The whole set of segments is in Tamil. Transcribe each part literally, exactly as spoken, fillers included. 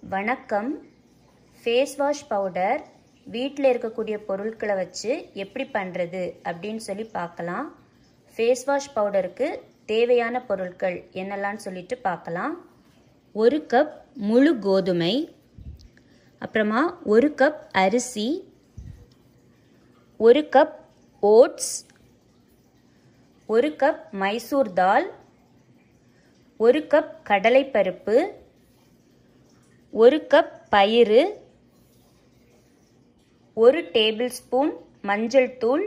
வணக்கம். ஃபேஸ் வாஷ் பவுடர் வீட்டில் இருக்கக்கூடிய பொருட்களை வச்சு எப்படி பண்ணுறது அப்படின்னு சொல்லி பார்க்கலாம். ஃபேஸ் வாஷ் பவுடருக்கு தேவையான பொருட்கள் என்னெல்லாம் சொல்லிட்டு பார்க்கலாம். ஒரு கப் முழு கோதுமை, அப்புறமா ஒரு கப் அரிசி, ஒரு கப் ஓட்ஸ், ஒரு கப் மைசூர் தால், ஒரு கப் கடலைப்பருப்பு, ஒரு கப் பயிறு, ஒரு டேபிள் ஸ்பூன் மஞ்சள் தூள்,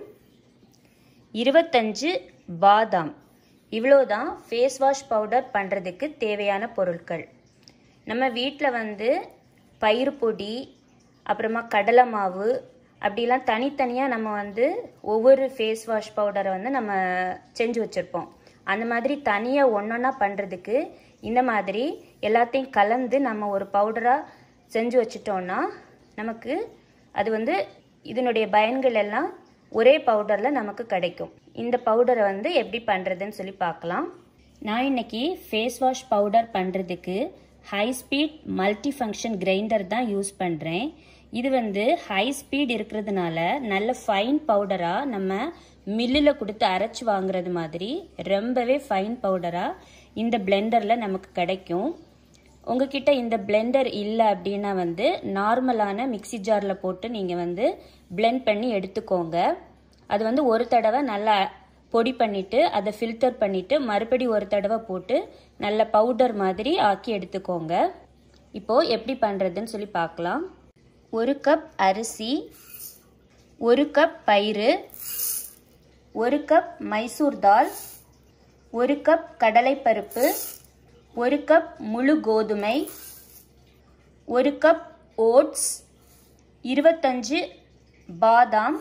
இருபத்தஞ்சு பாதாம். இவ்வளோதான் ஃபேஸ் வாஷ் பவுடர் பண்ணுறதுக்கு தேவையான பொருட்கள். நம்ம வீட்டில் வந்து பயிறு பொடி, அப்புறமா கடலை மாவு அப்படிலாம் தனித்தனியாக நம்ம வந்து ஒவ்வொரு ஃபேஸ் வாஷ் பவுடரை வந்து நம்ம செஞ்சு வச்சுருப்போம். அந்த மாதிரி தனியாக ஒன்றொன்னா பண்ணுறதுக்கு இந்த மாதிரி எல்லாத்தையும் கலந்து நம்ம ஒரு பவுடராக செஞ்சு வச்சிட்டோன்னா நமக்கு அது வந்து இதனுடைய பயன்கள் எல்லாம் ஒரே பவுடரில் நமக்கு கிடைக்கும். இந்த பவுடரை வந்து எப்படி பண்ணுறதுன்னு சொல்லி பார்க்கலாம். நான் இன்னைக்கு ஃபேஸ் வாஷ் பவுடர் பண்ணுறதுக்கு high speed multi function grinder தான் யூஸ் பண்ணுறேன். இது வந்து ஹை ஸ்பீட் இருக்கிறதுனால நல்ல ஃபைன் பவுடராக நம்ம மில்லில் கொடுத்து அரைச்சி வாங்குறது மாதிரி ரொம்பவே ஃபைன் பவுடராக இந்த பிளெண்டரில் நமக்கு கிடைக்கும். உங்ககிட்ட இந்த பிளெண்டர் இல்லை அப்படின்னா வந்து நார்மலான மிக்சி ஜாரில் போட்டு நீங்கள் வந்து பிளெண்ட் பண்ணி எடுத்துக்கோங்க. அது வந்து ஒரு தடவை நல்லா பொடி பண்ணிவிட்டு அதை ஃபில்டர் பண்ணிவிட்டு மறுபடி ஒரு தடவை போட்டு நல்ல பவுடர் மாதிரி ஆக்கி எடுத்துக்கோங்க. இப்போது எப்படி பண்ணுறதுன்னு சொல்லி பார்க்கலாம். ஒரு கப் அரிசி, ஒரு கப் பயிறு, ஒரு கப் மைசூர் தால், ஒரு கப் கடலைப்பருப்பு, ஒரு கப் முழு கோதுமை, ஒரு கப் ஓட்ஸ், இருபத்தஞ்சு பாதாம்,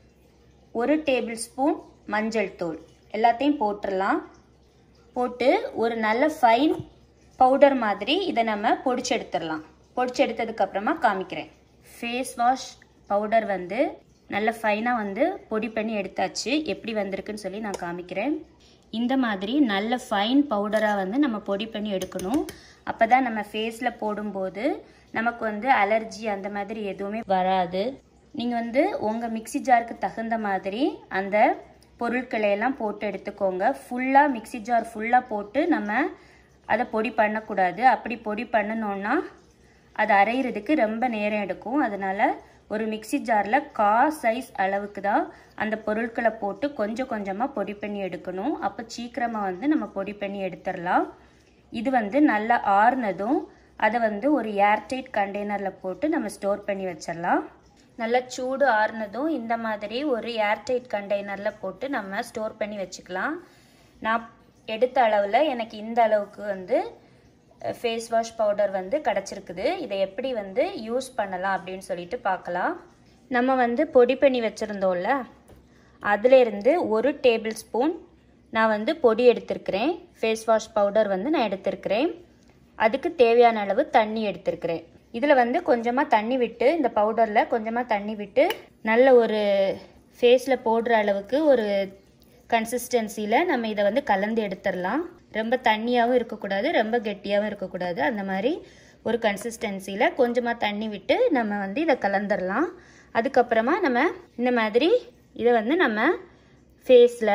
ஒரு டேபிள் ஸ்பூன் மஞ்சள் தூள் எல்லாத்தையும் போட்டுடலாம். போட்டு ஒரு நல்ல ஃபைன் பவுடர் மாதிரி இதை நம்ம பொடிச்சு எடுத்துடலாம். பொடிச்சு எடுத்ததுக்கு அப்புறமா காமிக்கிறேன். ஃபேஸ் வாஷ் பவுடர் வந்து நல்ல ஃபைனாக வந்து பொடி பண்ணி எடுத்தாச்சு. எப்படி வந்திருக்குன்னு சொல்லி நான் காமிக்கிறேன். இந்த மாதிரி நல்ல ஃபைன் பவுடராக வந்து நம்ம பொடி பண்ணி எடுக்கணும். அப்போ தான் நம்ம ஃபேஸில் போடும்போது நமக்கு வந்து அலர்ஜி அந்த மாதிரி எதுவுமே வராது. நீங்கள் வந்து உங்கள் மிக்சி ஜாருக்கு தகுந்த மாதிரி அந்த பொருட்களை எல்லாம் போட்டு எடுத்துக்கோங்க. ஃபுல்லாக மிக்சி ஜார் ஃபுல்லாக போட்டு நம்ம அதை பொடி பண்ணக்கூடாது. அப்படி பொடி பண்ணணுன்னா அது அரைகிறதுக்கு ரொம்ப நேரம் எடுக்கும். அதனால் ஒரு மிக்சி ஜாரில் கா சைஸ் அளவுக்கு தான் அந்த பொருட்களை போட்டு கொஞ்சம் கொஞ்சமாக பொடி பண்ணி எடுக்கணும். அப்போ சீக்கிரமாக வந்து நம்ம பொடி பண்ணி எடுத்துடலாம். இது வந்து நல்லா ஆறுனதும் அதை வந்து ஒரு ஏர்டைட் கண்டெய்னரில் போட்டு நம்ம ஸ்டோர் பண்ணி வச்சிடலாம். நல்லா சூடு ஆறுனதும் இந்த மாதிரி ஒரு ஏர்டைட் கண்டெய்னரில் போட்டு நம்ம ஸ்டோர் பண்ணி வச்சுக்கலாம். நான் எடுத்த அளவில் எனக்கு இந்த அளவுக்கு வந்து ஃபேஸ் வாஷ் பவுடர் வந்து கிடச்சிருக்குது. இதை எப்படி வந்து யூஸ் பண்ணலாம் அப்படின்னு சொல்லிட்டு பார்க்கலாம். நம்ம வந்து பொடி பண்ணி வச்சுருந்தோம்ல, அதிலேருந்து ஒரு டேபிள் ஸ்பூன் நான் வந்து பொடி எடுத்திருக்கிறேன். ஃபேஸ் வாஷ் பவுடர் வந்து நான் எடுத்திருக்கிறேன். அதுக்கு தேவையான அளவு தண்ணி எடுத்திருக்கிறேன். இதில் வந்து கொஞ்சமாக தண்ணி விட்டு, இந்த பவுடரில் கொஞ்சமாக தண்ணி விட்டு நல்ல ஒரு ஃபேஸில் போடுற அளவுக்கு ஒரு கன்சிஸ்டன்சியில் நம்ம இதை வந்து கலந்து எடுத்துடலாம். ரொம்ப தண்ணியாகவும் இருக்கக்கூடாது, ரொம்ப கெட்டியாகவும் இருக்கக்கூடாது. அந்த மாதிரி ஒரு கன்சிஸ்டன்சியில் கொஞ்சமாக தண்ணி விட்டு நம்ம வந்து இதை கலந்துடலாம். அதுக்கப்புறமா நம்ம இந்த மாதிரி இதை வந்து நம்ம ஃபேஸில்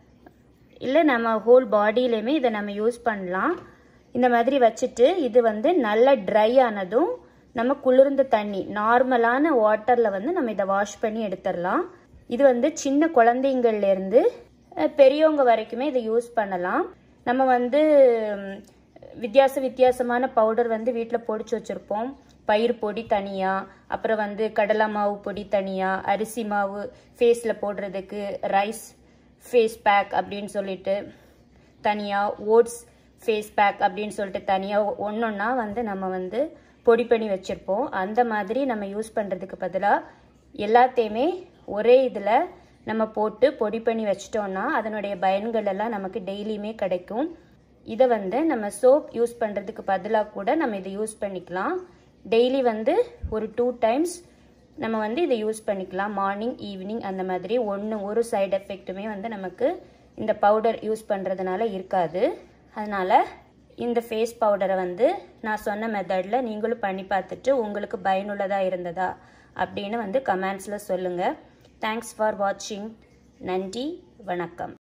இல்லை நம்ம ஹோல் பாடியிலையுமே இதை நம்ம யூஸ் பண்ணலாம். இந்த மாதிரி வச்சுட்டு இது வந்து நல்ல ட்ரை ஆனதும் நம்ம குளிர்ந்த தண்ணி நார்மலான வாட்டரில் வந்து நம்ம இதை வாஷ் பண்ணி எடுத்துடலாம். இது வந்து சின்ன குழந்தைங்கள்லேருந்து பெரியவங்க வரைக்குமே இதை யூஸ் பண்ணலாம். நம்ம வந்து வித்தியாச வித்தியாசமான பவுடர் வந்து வீட்டில் பொடிச்சு வச்சுருப்போம். பயிர் பொடி தனியாக, அப்புறம் வந்து கடலை மாவு பொடி தனியாக, அரிசி மாவு ஃபேஸில் போடுறதுக்கு, ரைஸ் ஃபேஸ் பேக் அப்படின்னு சொல்லிட்டு தனியாக, ஓட்ஸ் ஃபேஸ் பேக் அப்படின்னு சொல்லிட்டு தனியாக ஒன்று ஒன்றா வந்து நம்ம வந்து பொடி பண்ணி வச்சுருப்போம். அந்த மாதிரி நம்ம யூஸ் பண்ணுறதுக்கு பதிலாக எல்லாத்தையுமே ஒரே இதில் நம்ம போட்டு பொடி பண்ணி வச்சிட்டோன்னா அதனுடைய பயன்கள் எல்லாம் நமக்கு டெய்லியுமே கிடைக்கும். இதை வந்து நம்ம சோப் யூஸ் பண்ணுறதுக்கு பதிலாக கூட நம்ம இதை யூஸ் பண்ணிக்கலாம். டெய்லி வந்து ஒரு டூ டைம்ஸ் நம்ம வந்து இதை யூஸ் பண்ணிக்கலாம். மார்னிங், ஈவினிங் அந்த மாதிரி. ஒன்று ஒரு சைடு எஃபெக்ட்டுமே வந்து நமக்கு இந்த பவுடர் யூஸ் பண்ணுறதுனால இருக்காது. அதனால் இந்த ஃபேஸ் பவுடரை வந்து நான் சொன்ன மெத்தடில் நீங்களும் பண்ணி பார்த்துட்டு உங்களுக்கு பயனுள்ளதாக இருந்ததா அப்படின்னு வந்து கமெண்ட்ஸில் சொல்லுங்கள். தேங்க்ஸ் ஃபார் வாட்சிங். நன்றி, வணக்கம்.